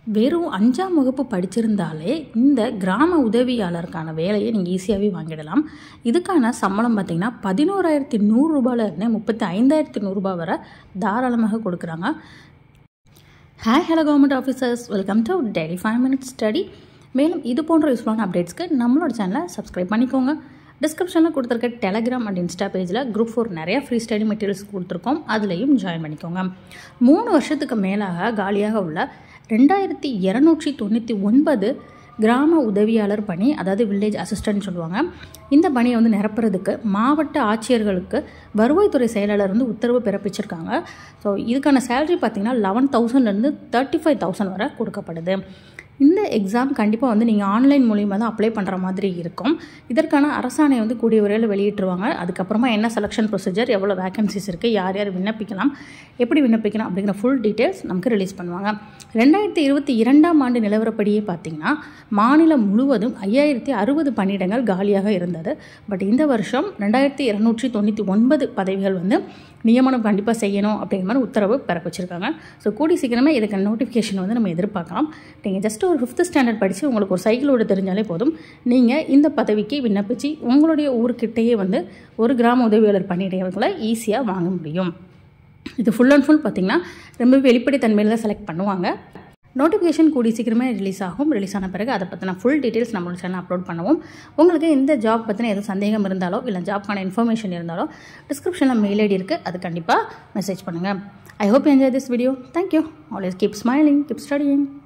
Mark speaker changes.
Speaker 1: வெறும் 5ஆம் வகுப்பு படிச்சிருந்தாலே இந்த கிராம உதவியாளருக்கான வேலையை நீங்கள் ஈஸியாகவே வாங்கிடலாம். இதுக்கான சம்பளம் பார்த்திங்கன்னா 11,100 ரூபாயிலிருந்து 35,100 ரூபாய் வரை தாராளமாக கொடுக்குறாங்க. Hi hello government officers, welcome to daily 5 minutes study. மேலும் இது போன்ற யூஸ்ஃபுல்லான அப்டேட்ஸ்க்கு நம்மளோட சேனலை சப்ஸ்கிரைப் பண்ணிக்கோங்க. டிஸ்கிரிப்ஷனில் கொடுத்துருக்க டெலகிராம் அண்ட் இன்ஸ்டா பேஜில் குரூப் 4 நிறையா ஃப்ரீ ஸ்டடி மெட்டீரியல்ஸ் கொடுத்துருக்கோம். அதுலேயும் ஜாயின் பண்ணிக்கோங்க. 3 வருஷத்துக்கு மேலாக காலியாக உள்ள 2,299 கிராம உதவியாளர் பணி, அதாவது வில்லேஜ் அசிஸ்டன்ட் சொல்லுவாங்க. இந்த பணியை நிரப்புறதுக்கு மாவட்ட ஆட்சியர்களுக்கு வருவாய்த்துறை செயலாளர் உத்தரவு பிறப்பிச்சிருக்காங்க. ஸோ இதுக்கான சேலரி பார்த்திங்கன்னா 11,000லேருந்து 35,000 வரை கொடுக்கப்படுது. இந்த எக்ஸாம் கண்டிப்பாக நீங்கள் ஆன்லைன் மூலியமாக தான் அப்ளை பண்ணுற மாதிரி இருக்கும். இதற்கான அரசாணை கூடிய விரைவில் வெளியிட்டுருவாங்க. அதுக்கப்புறமா என்ன செலெக்ஷன் ப்ரொசீஜர், எவ்வளோ வேகன்சிஸ் இருக்குது, யார் யார் விண்ணப்பிக்கலாம், எப்படி விண்ணப்பிக்கலாம் அப்படிங்கிற ஃபுல் டீட்டெயில்ஸ் நமக்கு ரிலீஸ் பண்ணுவாங்க. 2022ஆம் ஆண்டு நிலவரப்படியே பார்த்திங்கன்னா மாநிலம் முழுவதும் 5,060 பணியிடங்கள் காலியாக இருந்தது. பட் இந்த வருஷம் 2,299 பதவிகள் நியமனம் கண்டிப்பாக செய்யணும் அப்படிங்கிற மாதிரி உத்தரவு பிறப்பிச்சிருக்காங்க. ஸோ கூடி சீக்கிரமே இதுக்கான நோட்டிஃபிகேஷன் நம்ம எதிர்பார்க்கலாம். நீங்கள் ஜஸ்ட் ஒரு 5th ஸ்டாண்டர்ட் படித்து உங்களுக்கு ஒரு சைக்கிள் ஓட தெரிஞ்சாலே போதும், நீங்கள் இந்த பதவிக்கு விண்ணப்பிச்சு உங்களுடைய ஊருக்கிட்டேயே ஒரு கிராம உதவியாளர் பணியிடங்களை ஈஸியாக வாங்க முடியும். இது ஃபுல் அண்ட் ஃபுல் பார்த்திங்கன்னா ரொம்ப வெளிப்படைத்தன்மையில் தான் செலக்ட் பண்ணுவாங்க. நோட்டிஃபிகேஷன் கூடி சீக்கிரமே ரிலீஸ் ஆகும். ரிலீஸ் ஆன பிறகு அதை பற்றின ஃபுல் டீட்டெயில்ஸ் நம்மளோட சேனல் அப்லோட் பண்ணுவோம். உங்களுக்கு இந்த ஜாப் பற்றின எதுவும் சந்தேகம் இருந்தாலோ இல்லை ஜாப்க்கான இன்ஃபர்மேஷன் இருந்தாலோ டிஸ்கிரிப்ஷனில் மெயில் ஐடி இருக்குது, அது கண்டிப்பாக மெசேஜ் பண்ணுங்கள். I hope you enjoy this video. Thank you. Always keep smiling, keep studying.